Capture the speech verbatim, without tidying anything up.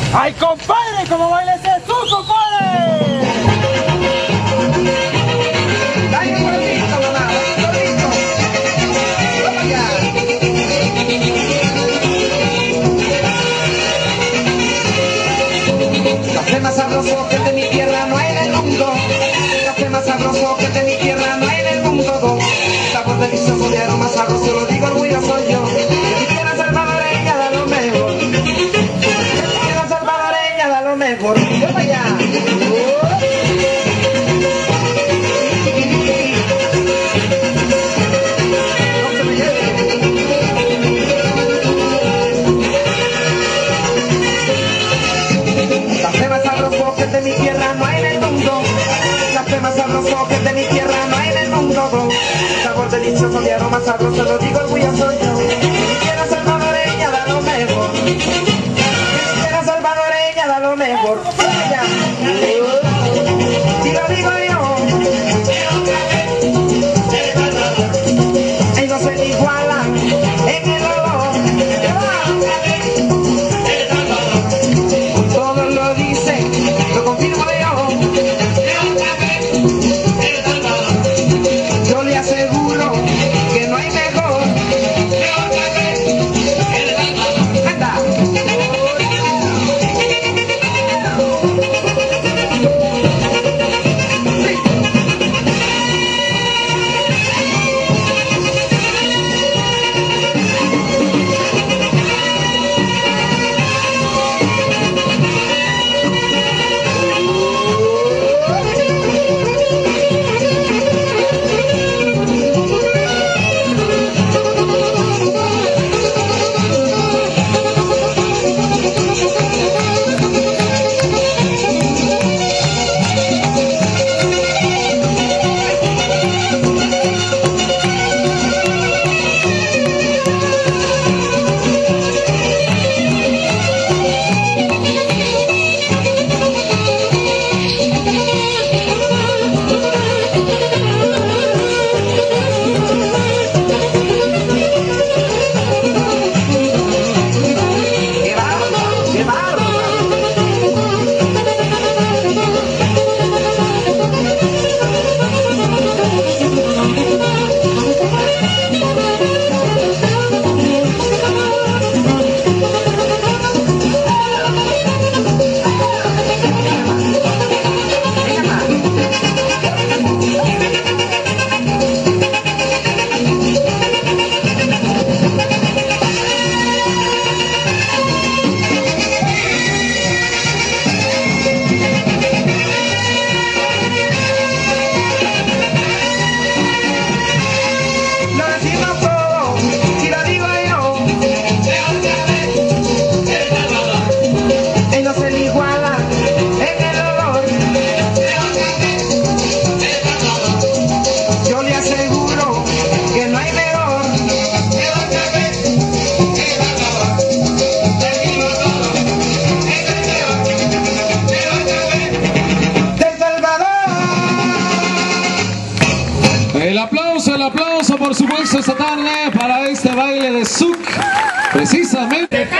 ¡Ay, compadre! ¿Cómo baila ese tú, compadre? ¡Dale un gordito, mamá! ¡Un gordito! ¡Vamos allá! Café más sabroso que el de mi tierra no hay en el mundo. Café más sabroso que el de mi tierra no hay en el mundo. Sabor delicioso de aroma sabroso, lo digo orgulloso yo. Mi tierra salvadoreña da lo mejor. Mi tierra salvadoreña da lo mejor. ¡Vamos allá! Café más sabroso que el de mi tierra no hay en el mundo. Café más sabroso que el de mi tierra no hay en el mundo. Sabor delicioso de aroma sabroso, lo digo orgulloso yo. Mi tierra salvadoreña da lo mejor. Mi tierra salvadoreña da lo mejor. Vaya. Si lo digo yo, ellos se igualan en el olor. Todos lo dicen, lo confirmo yo. Yo le aseguro que no hay mejor. Anda. El aplauso, el aplauso por supuesto esta tarde para este baile de Zouk, precisamente.